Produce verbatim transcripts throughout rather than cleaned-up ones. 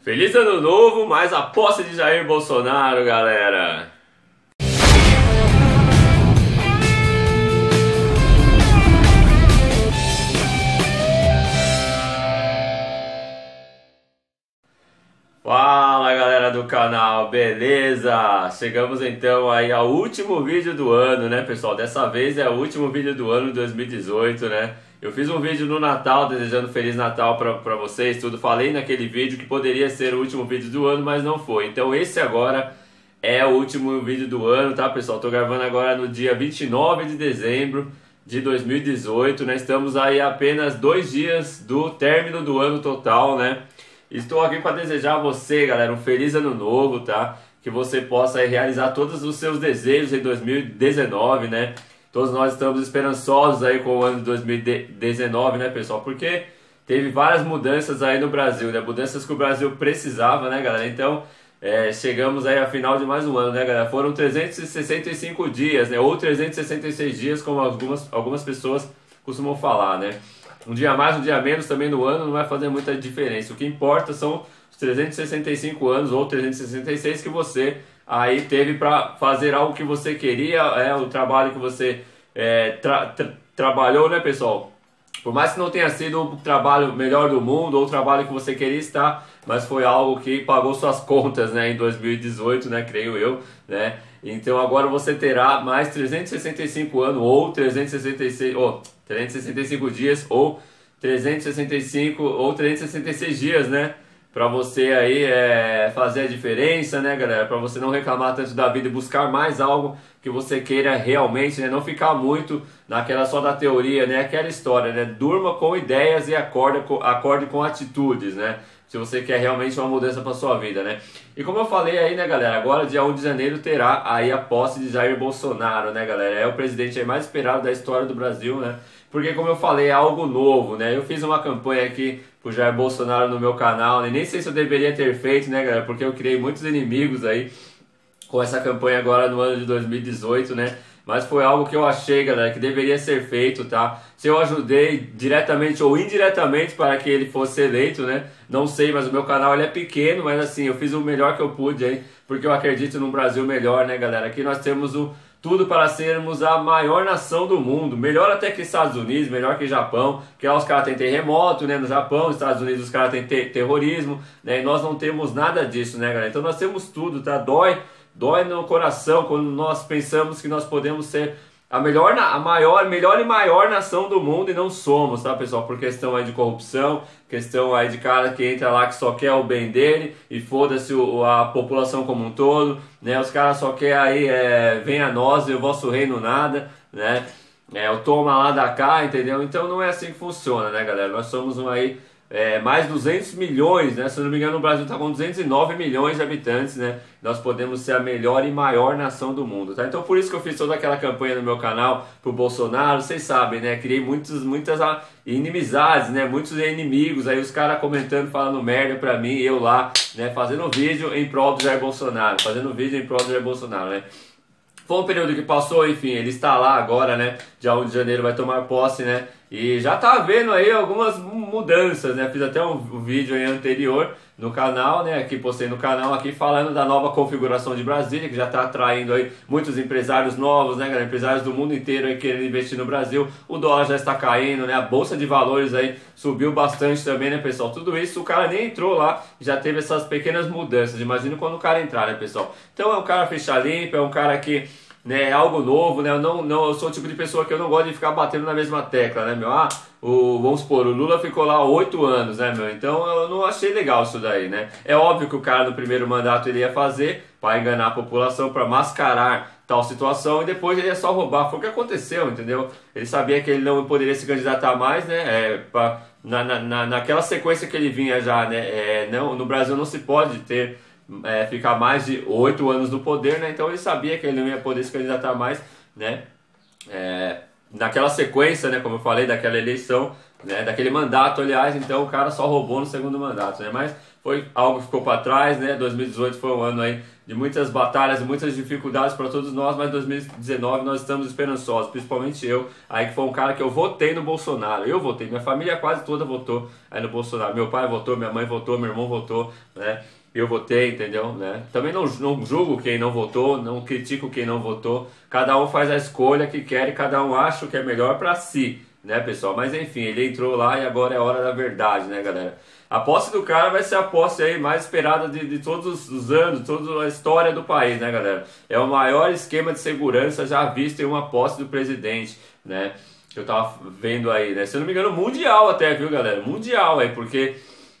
Feliz ano novo, mais a posse de Jair Bolsonaro, galera! Fala, galera do canal, beleza? Chegamos então aí ao último vídeo do ano, né, pessoal? Dessa vez é o último vídeo do ano de dois mil e dezoito, né? Eu fiz um vídeo no Natal, desejando Feliz Natal pra, pra vocês, tudo. Falei naquele vídeo que poderia ser o último vídeo do ano, mas não foi. Então esse agora é o último vídeo do ano, tá, pessoal? Tô gravando agora no dia vinte e nove de dezembro de dois mil e dezoito, né? Estamos aí a apenas dois dias do término do ano total, né? Estou aqui para desejar a você, galera, um feliz ano novo, tá? Que você possa aí realizar todos os seus desejos em dois mil e dezenove, né? Todos nós estamos esperançosos aí com o ano de dois mil e dezenove, né, pessoal? Porque teve várias mudanças aí no Brasil, né? Mudanças que o Brasil precisava, né, galera? Então, é, chegamos aí ao final de mais um ano, né, galera? Foram trezentos e sessenta e cinco dias, né? Ou trezentos e sessenta e seis dias, como algumas, algumas pessoas costumam falar, né? Um dia mais, um dia menos também no ano não vai fazer muita diferença. O que importa são os trezentos e sessenta e cinco anos ou trezentos e sessenta e seis que você aí teve para fazer algo que você queria, é o trabalho que você é, tra tra trabalhou, né, pessoal? Por mais que não tenha sido o trabalho melhor do mundo ou o trabalho que você queria estar, mas foi algo que pagou suas contas, né, em dois mil e dezoito, né, creio eu, né? Então agora você terá mais trezentos e sessenta e cinco anos ou trezentos e sessenta e seis, ou trezentos e sessenta e cinco dias ou trezentos e sessenta e cinco ou trezentos e sessenta e seis dias, né? Pra você aí é, fazer a diferença, né, galera? Pra você não reclamar tanto da vida e buscar mais algo que você queira realmente, né? Não ficar muito naquela só da teoria, né? Aquela história, né? Durma com ideias e acorde com, acorde com atitudes, né? Se você quer realmente uma mudança para sua vida, né? E como eu falei aí, né, galera, agora dia um de janeiro terá aí a posse de Jair Bolsonaro, né, galera? É o presidente aí mais esperado da história do Brasil, né? Porque, como eu falei, é algo novo, né? Eu fiz uma campanha aqui pro Jair Bolsonaro no meu canal, né? Nem sei se eu deveria ter feito, né, galera? Porque eu criei muitos inimigos aí com essa campanha agora no ano de dois mil e dezoito, né? Mas foi algo que eu achei, galera, que deveria ser feito, tá? Se eu ajudei diretamente ou indiretamente para que ele fosse eleito, né? Não sei, mas o meu canal ele é pequeno, mas assim, eu fiz o melhor que eu pude aí, porque eu acredito num Brasil melhor, né, galera? Aqui nós temos o tudo para sermos a maior nação do mundo, melhor até que Estados Unidos, melhor que Japão, que lá os caras têm terremoto, né, no Japão, nos Estados Unidos os caras têm te terrorismo, né, e nós não temos nada disso, né, galera? Então nós temos tudo, tá? Dói, dói no coração quando nós pensamos que nós podemos ser a melhor, a maior, melhor e maior nação do mundo e não somos, tá, pessoal? Por questão aí de corrupção, questão aí de cara que entra lá que só quer o bem dele e foda-se a população como um todo, né? Os caras só querem aí, é, vem a nós e o vosso reino nada, né? É, o toma lá da cá, entendeu? Então não é assim que funciona, né, galera? Nós somos um aí, é, mais duzentos milhões, né? Se eu não me engano, o Brasil está com duzentos e nove milhões de habitantes, né? Nós podemos ser a melhor e maior nação do mundo, tá? Então por isso que eu fiz toda aquela campanha no meu canal pro Bolsonaro, vocês sabem, né? Criei muitos, muitas inimizades, né? Muitos inimigos, aí os caras comentando, falando merda pra mim, e eu lá, né? Fazendo vídeo em prol do Jair Bolsonaro, fazendo vídeo em prol do Jair Bolsonaro, né? Foi um período que passou, enfim, ele está lá agora, né? Dia um de janeiro vai tomar posse, né? E já tá vendo aí algumas mudanças, né? Fiz até um vídeo aí anterior no canal, né? Aqui postei no canal aqui falando da nova configuração de Brasília, que já tá atraindo aí muitos empresários novos, né, galera? Empresários do mundo inteiro aí querendo investir no Brasil. O dólar já está caindo, né? A bolsa de valores aí subiu bastante também, né, pessoal? Tudo isso, o cara nem entrou lá, já teve essas pequenas mudanças. Imagina quando o cara entrar, né, pessoal? Então é um cara ficha limpa, é um cara que, né, é algo novo, né? Eu não, não, eu sou o tipo de pessoa que eu não gosto de ficar batendo na mesma tecla, né, meu? Ah, o, vamos supor, o Lula ficou lá oito anos, né, meu? Então eu não achei legal isso daí, né? É óbvio que o cara no primeiro mandato ele ia fazer para enganar a população, para mascarar tal situação, e depois ele ia só roubar. Foi o que aconteceu, entendeu? Ele sabia que ele não poderia se candidatar mais, né? É, pra, na, na, naquela sequência que ele vinha já, né? É, não, no Brasil não se pode ter É, ficar mais de oito anos no poder, né? Então ele sabia que ele não ia poder se candidatar mais, né? É, naquela sequência, né? Como eu falei, daquela eleição, né, daquele mandato, aliás, então o cara só roubou no segundo mandato, né, mas foi algo que ficou para trás, né, dois mil e dezoito foi um ano aí de muitas batalhas, muitas dificuldades para todos nós, mas dois mil e dezenove nós estamos esperançosos, principalmente eu, aí que foi um cara que eu votei no Bolsonaro, eu votei, minha família quase toda votou aí no Bolsonaro, meu pai votou, minha mãe votou, meu irmão votou, né, eu votei, entendeu, né, também não, não julgo quem não votou, não critico quem não votou, cada um faz a escolha que quer e cada um acha o que é melhor para si, né, pessoal, mas enfim, ele entrou lá e agora é hora da verdade, né, galera. A posse do cara vai ser a posse aí mais esperada de, de todos os anos, toda a história do país, né, galera? É o maior esquema de segurança já visto em uma posse do presidente, né? Que eu tava vendo aí, né? Se eu não me engano, mundial até, viu, galera? Mundial aí, porque...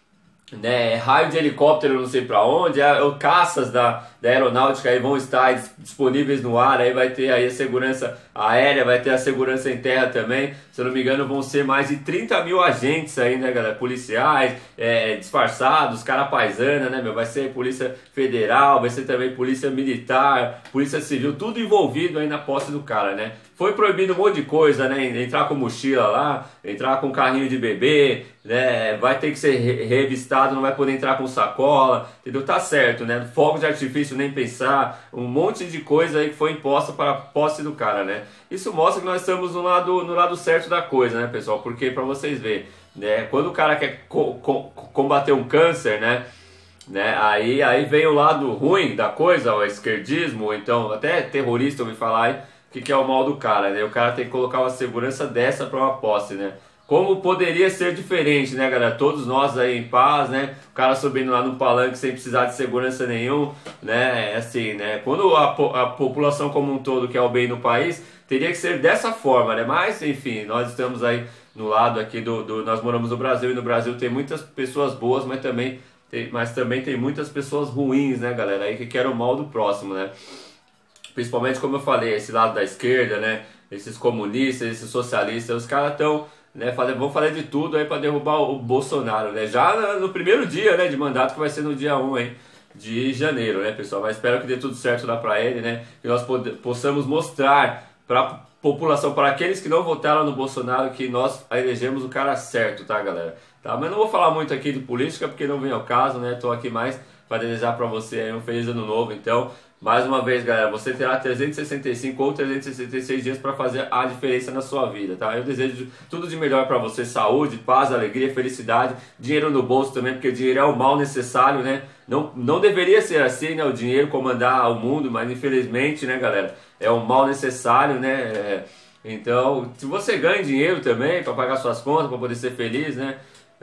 né, raio de helicóptero não sei para onde, é, é, caças da, da aeronáutica aí vão estar disponíveis no ar, aí vai ter aí a segurança aérea, vai ter a segurança em terra também, se eu não me engano vão ser mais de trinta mil agentes aí, né, galera, policiais, é, disfarçados, cara paisana, né, meu, vai ser polícia federal, vai ser também polícia militar, polícia civil, tudo envolvido aí na posse do cara, né. Foi proibido um monte de coisa, né? Entrar com mochila lá, entrar com carrinho de bebê, né? Vai ter que ser revistado, não vai poder entrar com sacola, entendeu? Tá certo, né? Fogo de artifício nem pensar, um monte de coisa aí que foi imposta para a posse do cara, né? Isso mostra que nós estamos no lado, no lado certo da coisa, né, pessoal? Porque para vocês verem, né? Quando o cara quer co co combater um câncer, né? Né? Aí, aí vem o lado ruim da coisa, o esquerdismo, ou então até terrorista, eu ouvi falar aí. O que, que é o mal do cara, né? O cara tem que colocar uma segurança dessa para uma posse, né? Como poderia ser diferente, né, galera? Todos nós aí em paz, né? O cara subindo lá no palanque sem precisar de segurança nenhum, né? Assim, né? Quando a, a população como um todo quer o bem no país, teria que ser dessa forma, né? Mas, enfim, nós estamos aí no lado aqui do... do nós moramos no Brasil e no Brasil tem muitas pessoas boas, mas também tem, mas também tem muitas pessoas ruins, né, galera? Aí que querem o mal do próximo, né? Principalmente, como eu falei, esse lado da esquerda, né? Esses comunistas, esses socialistas, os caras estão, né, vão fazer de tudo aí para derrubar o Bolsonaro, né? Já no primeiro dia, né, de mandato, que vai ser no dia um aí de janeiro, né, pessoal? Mas espero que dê tudo certo lá para ele, né? Que nós possamos mostrar para a população, para aqueles que não votaram no Bolsonaro, que nós elegemos o cara certo, tá, galera? Tá? Mas não vou falar muito aqui de política, porque não vem ao caso, né? Tô aqui mais para desejar para você aí um feliz ano novo, então... Mais uma vez, galera, você terá trezentos e sessenta e cinco ou trezentos e sessenta e seis dias para fazer a diferença na sua vida, tá? Eu desejo tudo de melhor para você, saúde, paz, alegria, felicidade, dinheiro no bolso também, porque dinheiro é o mal necessário, né? Não, não deveria ser assim, né? O dinheiro comandar o mundo, mas infelizmente, né, galera, é o mal necessário, né? É, então, se você ganha dinheiro também para pagar suas contas, para poder ser feliz, né?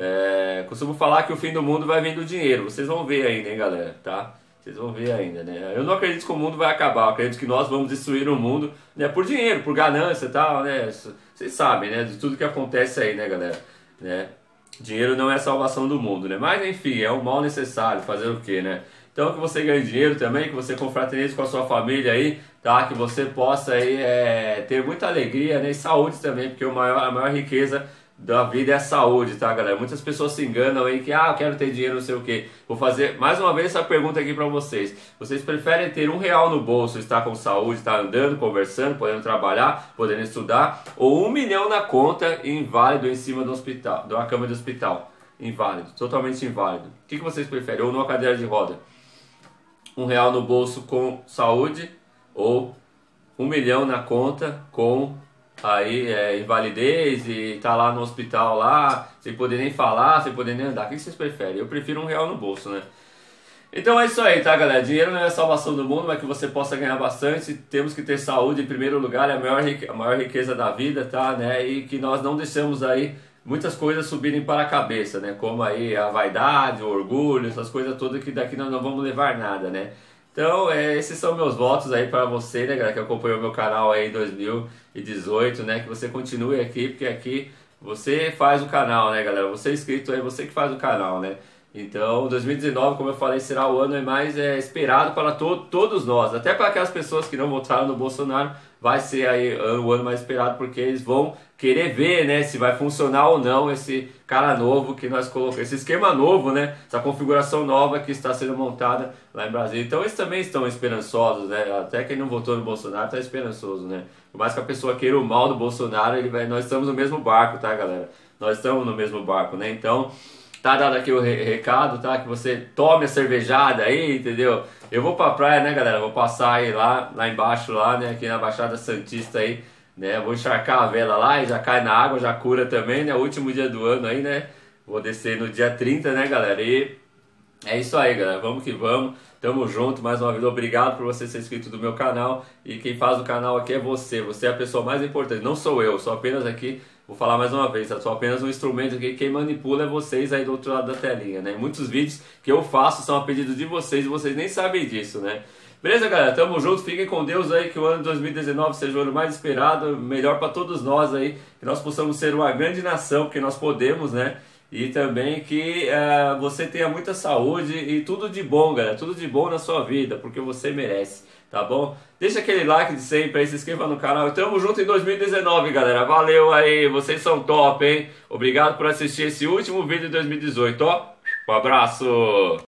É, costumo falar que o fim do mundo vai vir do dinheiro, vocês vão ver ainda, hein, galera, tá? Vocês vão ver ainda, né? Eu não acredito que o mundo vai acabar, eu acredito que nós vamos destruir o mundo, né? Por dinheiro, por ganância e tal, né? Vocês sabem, né? De tudo que acontece aí, né, galera? Né? Dinheiro não é a salvação do mundo, né? Mas, enfim, é o mal necessário, fazer o quê, né? Então, que você ganhe dinheiro também, que você confraternize com a sua família aí, tá? Que você possa aí é, ter muita alegria, né? E saúde também, porque o maior, a maior riqueza da vida é a saúde, tá, galera? Muitas pessoas se enganam aí que, ah, eu quero ter dinheiro, não sei o que. Vou fazer mais uma vez essa pergunta aqui pra vocês. Vocês preferem ter um real no bolso, estar com saúde, estar andando, conversando, podendo trabalhar, podendo estudar, ou um milhão na conta e inválido em cima do hospital, de uma cama de hospital? Inválido, totalmente inválido. O que, que vocês preferem? Ou numa cadeira de roda? Um real no bolso com saúde, ou um milhão na conta com... aí é, invalidez e tá lá no hospital lá, sem poder nem falar, sem poder nem andar. O que vocês preferem? Eu prefiro um real no bolso, né? Então é isso aí, tá, galera? Dinheiro não é a salvação do mundo, mas que você possa ganhar bastante. Temos que ter saúde em primeiro lugar, é a maior, a maior riqueza da vida, tá, né? E que nós não deixamos aí muitas coisas subirem para a cabeça, né? Como aí a vaidade, o orgulho, essas coisas todas que daqui nós não vamos levar nada, né? Então, é, esses são meus votos aí para você, né, galera, que acompanhou meu canal aí em dois mil e dezoito, né, que você continue aqui, porque aqui você faz o canal, né, galera, você é inscrito aí, você que faz o canal, né. Então, dois mil e dezenove, como eu falei, será o ano mais é, esperado para to todos nós, até para aquelas pessoas que não votaram no Bolsonaro, vai ser aí o ano mais esperado, porque eles vão querer ver, né, se vai funcionar ou não esse cara novo que nós colocamos, esse esquema novo, né, essa configuração nova que está sendo montada lá em Brasília. Então eles também estão esperançosos, né, até quem não votou no Bolsonaro está esperançoso, né. Por mais que a pessoa queira o mal do Bolsonaro, ele vai, nós estamos no mesmo barco, tá, galera? nós estamos no mesmo barco, né? Então, tá dado aqui o re recado, tá? Que você tome a cervejada aí, entendeu? Eu vou pra praia, né, galera? Vou passar aí lá, lá embaixo, lá, né? Aqui na Baixada Santista aí, né? Vou encharcar a vela lá e já cai na água, já cura também, né? O último dia do ano aí, né? Vou descer no dia trinta, né, galera? E é isso aí, galera. Vamos que vamos. Tamo junto. Mais uma vez, obrigado por você ser inscrito do meu canal. E quem faz o canal aqui é você. Você é a pessoa mais importante. Não sou eu. Sou apenas aqui, vou falar mais uma vez, sou apenas um instrumento aqui. Quem manipula é vocês aí do outro lado da telinha, né? Muitos vídeos que eu faço são a pedido de vocês e vocês nem sabem disso, né? Beleza, galera? Tamo junto. Fiquem com Deus aí. Que o ano de dois mil e dezenove seja o ano mais esperado. Melhor para todos nós aí. Que nós possamos ser uma grande nação, porque nós podemos, né? E também que uh, você tenha muita saúde e tudo de bom, galera. Tudo de bom na sua vida, porque você merece, tá bom? Deixa aquele like de sempre aí, se inscreva no canal. E tamo junto em dois mil e dezenove, galera. Valeu aí, vocês são top, hein? Obrigado por assistir esse último vídeo de dois mil e dezoito, ó. Um abraço!